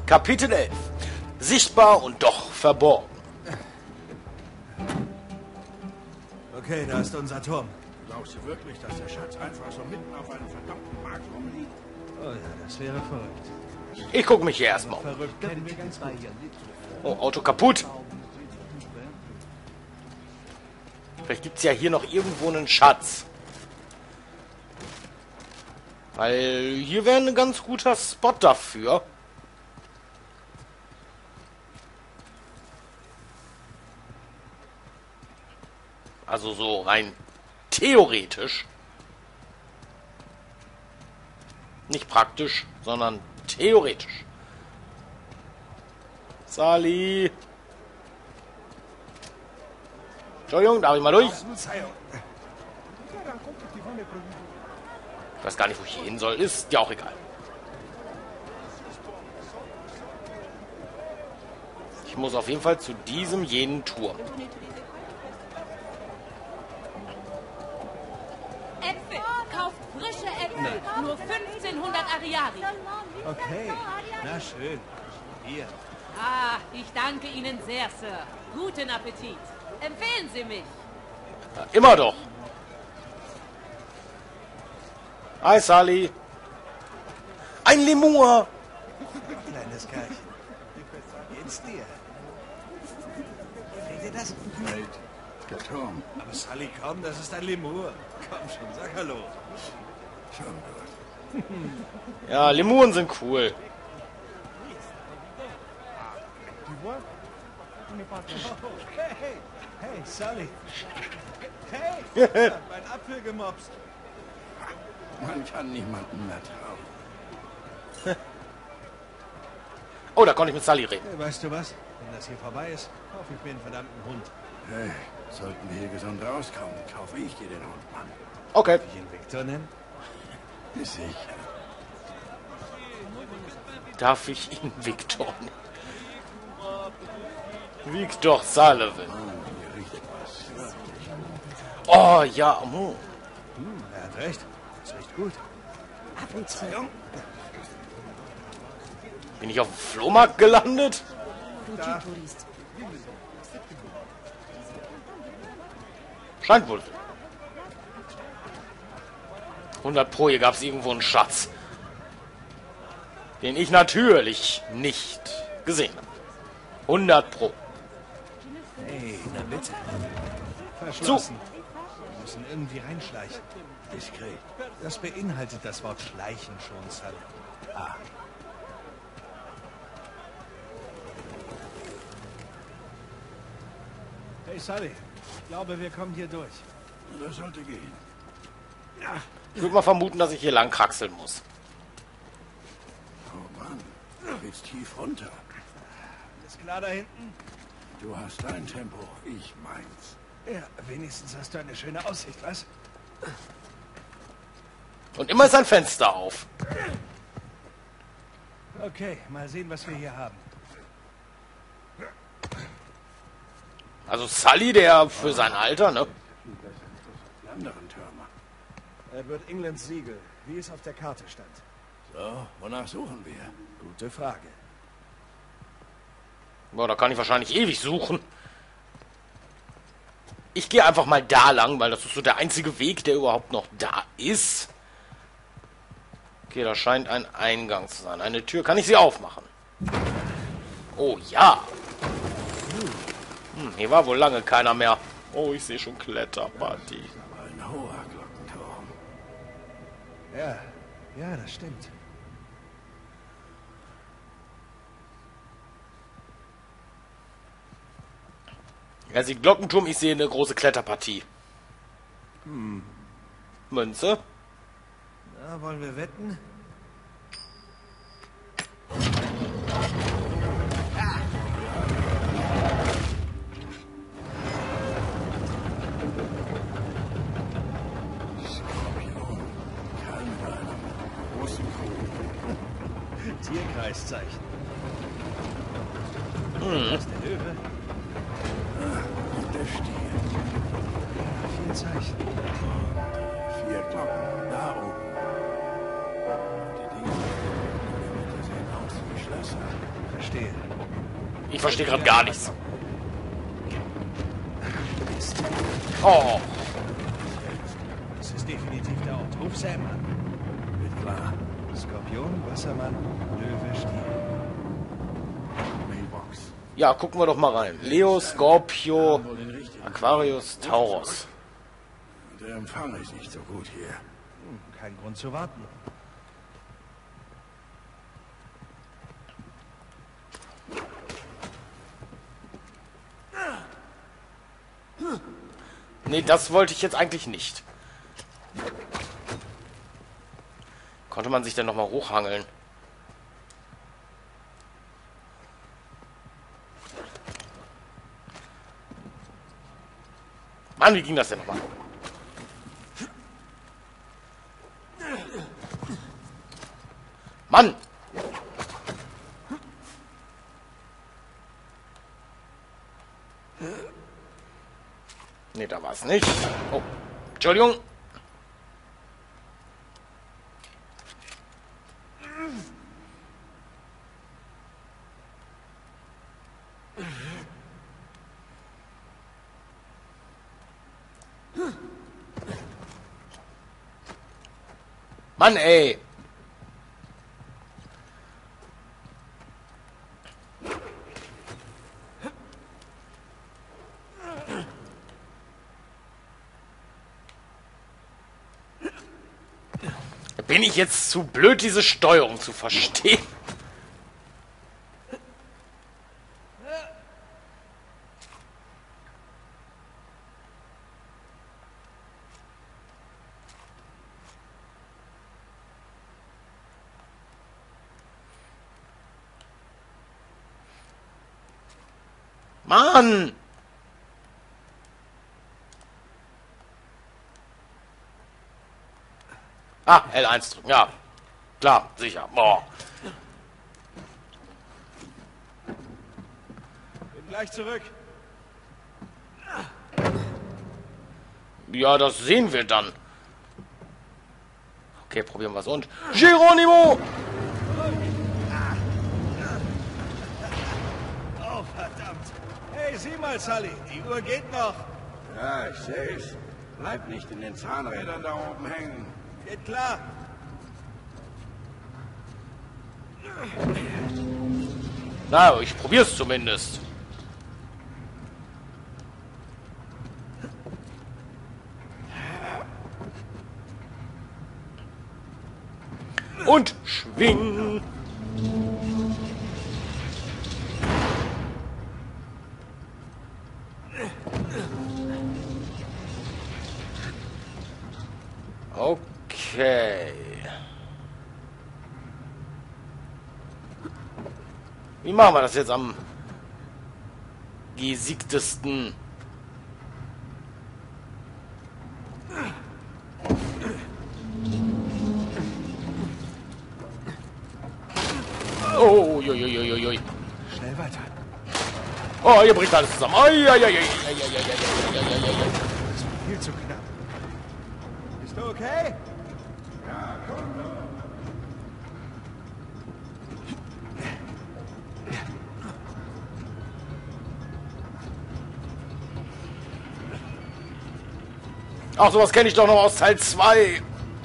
Kapitel 11. Sichtbar und doch verborgen. Okay, da ist unser Turm. Glaubst du wirklich, dass der Schatz einfach so mitten auf einem verdammten Markt rumliegt? Oh ja, das wäre verrückt. Ich gucke mich hier erstmal um. Verrückt kennen wir ganz bei hier. Oh, Auto kaputt. Vielleicht gibt es ja hier noch irgendwo einen Schatz. Weil hier wäre ein ganz guter Spot dafür. Also so rein theoretisch. Nicht praktisch, sondern theoretisch. Sally. Entschuldigung, darf ich mal durch? Ich weiß gar nicht, wo ich hin soll. Ist ja auch egal. Ich muss auf jeden Fall zu diesem jenen Turm. Äpfel! Kauft frische Äpfel! Nur 1500 Ariari! Okay, na schön. Hier. Ah, ich danke Ihnen sehr, Sir. Guten Appetit. Empfehlen Sie mich. Ja, immer doch. Hi, Sally. Ein Lemur. Kleines Kerlchen. Wie geht's dir? Seht ihr das? Welt. Der Turm. Aber Sally, komm, das ist ein Lemur. Komm schon, sag Hallo. Schon gut. Ja, Lemuren sind cool. Hey, hey, Sally. Hey, mein Apfel gemobst. Man kann niemanden mehr trauen. Oh, da konnte ich mit Sally reden. Hey, weißt du was? Wenn das hier vorbei ist, kaufe ich mir einen verdammten Hund. Hey, sollten wir hier gesund rauskommen, kaufe ich dir den Hund, Mann. Okay. Ich ihn Victor nennen? Ist sicher. Darf ich ihn Victor nennen? Victor Sullivan. Hier riecht was. Oh, ja. Er hat recht. Das riecht gut. Verzeihung. Bin ich auf dem Flohmarkt gelandet? Scheint wohl. 100 Pro, hier gab es irgendwo einen Schatz. Den ich natürlich nicht gesehen habe. 100 Pro. Hey, na bitte. Verschlossen. Wir müssen irgendwie reinschleichen. Diskret. Das beinhaltet das Wort schleichen schon, Sally. Ah. Hey, Sally. Ich glaube, wir kommen hier durch. Das sollte gehen. Ich würde mal vermuten, dass ich hier lang kraxeln muss. Oh Mann, du geht's tief runter. Ist klar da hinten? Du hast dein Tempo, ich meins. Ja, wenigstens hast du eine schöne Aussicht, was? Und immer ist ein Fenster auf. Okay, mal sehen, was wir hier haben. Also Sully, der für sein Alter, ne? Die anderen Türme. Er wird Englands Siegel, wie es auf der Karte stand. So, wonach suchen wir? Gute Frage. Boah, da kann ich wahrscheinlich ewig suchen. Ich gehe einfach mal da lang, weil das ist so der einzige Weg, der überhaupt noch da ist. Okay, da scheint ein Eingang zu sein. Eine Tür. Kann ich sie aufmachen? Oh ja. Hier war wohl lange keiner mehr. Oh, ich sehe schon Kletterparty. Aber ein hoher Glockenturm. Ja, das stimmt. Er sieht Glockenturm, ich sehe eine große Kletterpartie. Münze. Na, wollen wir wetten? Skorpion. Kerl mit einem großen Kuchen. Tierkreiszeichen. Das ist der Löwe. Und der Stier. Vier Zeichen. 4 Glocken. Da oben. Die Dinge sehen aus wie Schlösser. verstehe gerade gar nichts. Mist. Oh. Das ist definitiv der Ort. Ruf Sam an. Wird klar. Skorpion, Wassermann, Löwe, Stier. Mailbox. Ja, gucken wir doch mal rein. Leo, Scorpio, Wohl den richtigen. Aquarius, Taurus. Der Empfang ist nicht so gut hier. Kein Grund zu warten. Nee, das wollte ich jetzt eigentlich nicht. Konnte man sich denn noch mal hochhangeln? Mann, wie ging das denn nochmal? Mann! Nee, da war es nicht. Oh, Entschuldigung. Mann, ey. Bin ich jetzt zu blöd, diese Steuerung zu verstehen? Mann! Ah, L1 drücken, ja. Klar, sicher. Boah. Bin gleich zurück. Ja, das sehen wir dann. Okay, probieren wir es. Und Geronimo! Oh, verdammt. Hey, sieh mal, Sully. Die Uhr geht noch. Ja, ich seh's. Bleib nicht in den Zahnrädern da oben hängen. Geht klar. Na, ich probier's zumindest. Und schwing. Okay. Wie machen wir das jetzt am gesiegtesten? Oh, ui. Schnell weiter. Oh, hier bricht alles zusammen. Ai. Viel zu knapp. Bist du okay? Ach, sowas kenne ich doch noch aus Teil 2.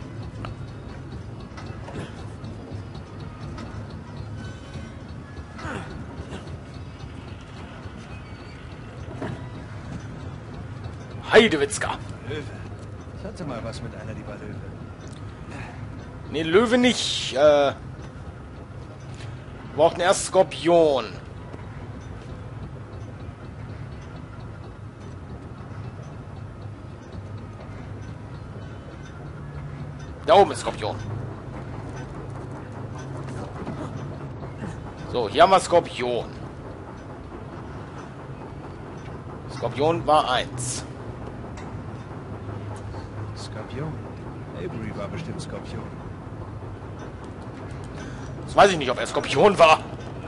Heidewitzka. Löwe. Ich hatte mal was mit einer, die war Löwe. Nee, Löwe nicht. Wir brauchten erst Skorpion. Da oben ist Skorpion. So, hier haben wir Skorpion. Skorpion war 1. Skorpion. Avery war bestimmt Skorpion. Das weiß ich nicht, ob er Skorpion war.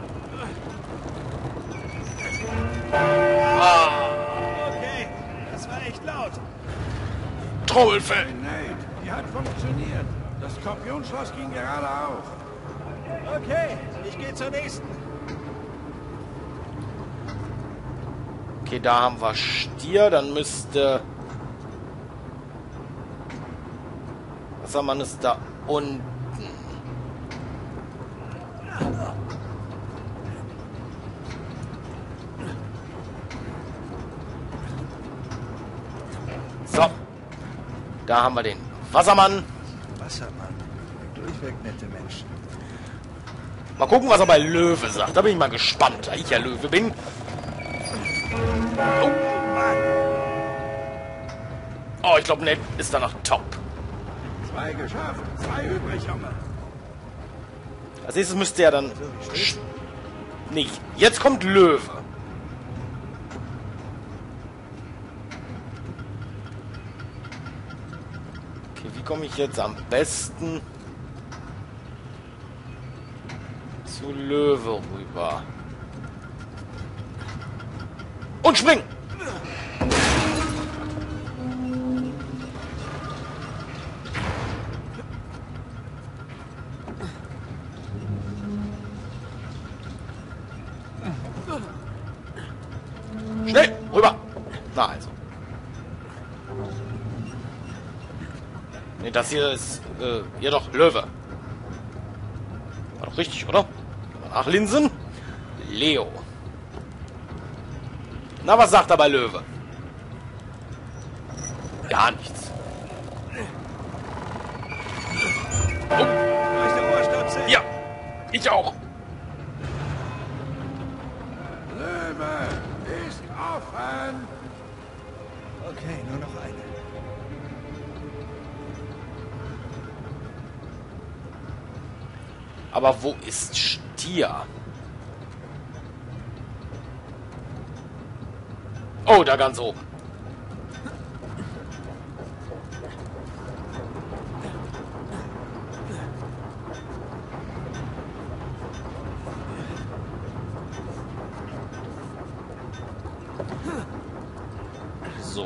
Okay, das war echt laut. Trommelfell. Nate, die hat funktioniert. Das Skorpionschloss ging gerade auf. Okay, ich gehe zur nächsten. Okay, da haben wir Stier. Dann müsste... Wassermann ist da unten. So. Da haben wir den Wassermann. Wassermann. Durchweg nette Menschen. Mal gucken, was er bei Löwe sagt. Da bin ich mal gespannt, da ich ja Löwe bin. Oh, oh, ich glaube, Ned ist danach top. 2 geschafft, 2 übrig, Junge. Als nächstes müsste er dann... Nicht. Jetzt kommt Löwe. Okay, wie komme ich jetzt am besten zu Löwe rüber? Und springen! Schnell, rüber! Na also. Ne, das hier ist, ja doch, Löwe. War doch richtig, oder? Nachlinsen. Leo. Na, was sagt er bei Löwe? Gar nichts. Oh. Ja, ich auch. Löwe ist offen. Okay, nur noch eine. Aber wo ist Stier? Oh, da ganz oben. So.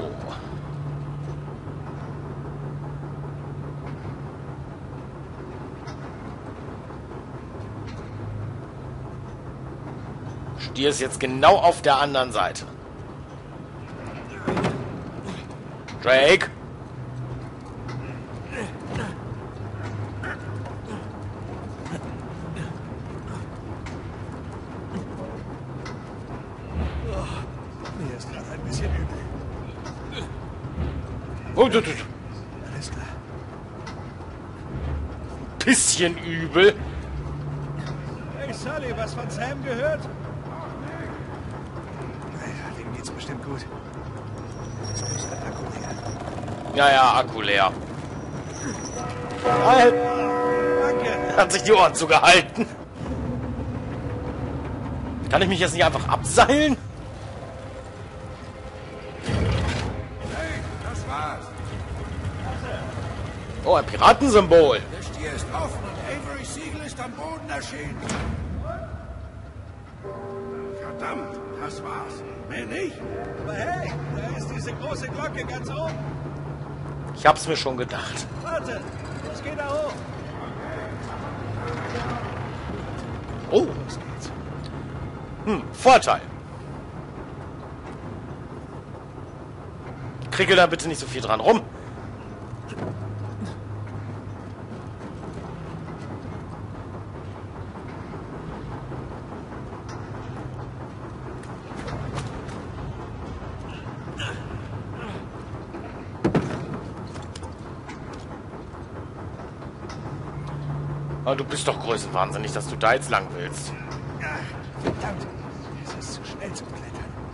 Stier ist jetzt genau auf der anderen Seite. Drake. Mir ist gerade ein bisschen übel. Oh, du. Alles klar. Bisschen übel. Hey Sully, was von Sam gehört? Naja, dem geht's bestimmt gut. Das ist der Akku leer. Ja, Akku leer. Halt. Danke. Hat sich die Ohren zugehalten. Kann ich mich jetzt nicht einfach abseilen? Hey, das war's. Oh, ein Piratensymbol. Der Stier ist offen und Avery Siegel ist am Boden erschienen. Verdammt, das war's. Mehr nicht. Aber hey, da ist diese große Glocke ganz oben. Ich hab's mir schon gedacht. Warte, ich gehe da hoch. Oh, Los geht's. Vorteil. Kriege da bitte nicht so viel dran rum. Aber du bist doch größenwahnsinnig, dass du da jetzt lang willst. Ach, verdammt. Es ist zu schnell zum Klettern.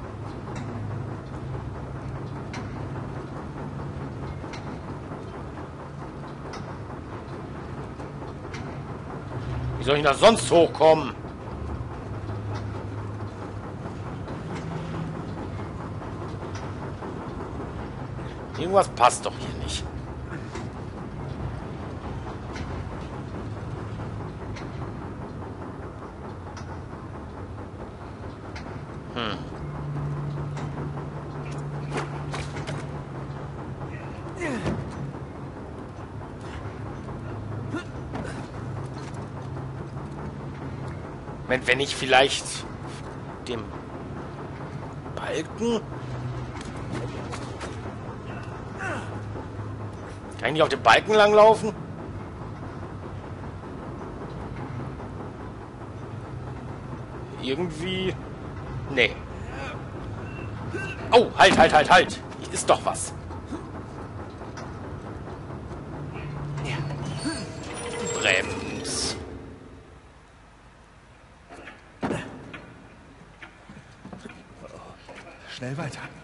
Wie soll ich da sonst hochkommen? Irgendwas passt doch hier nicht. Wenn ich vielleicht dem Ball Balken? Kann ich nicht auf den Balken langlaufen? Irgendwie... Nee. Oh, halt. Hier ist doch was. Brems. Schnell weiter.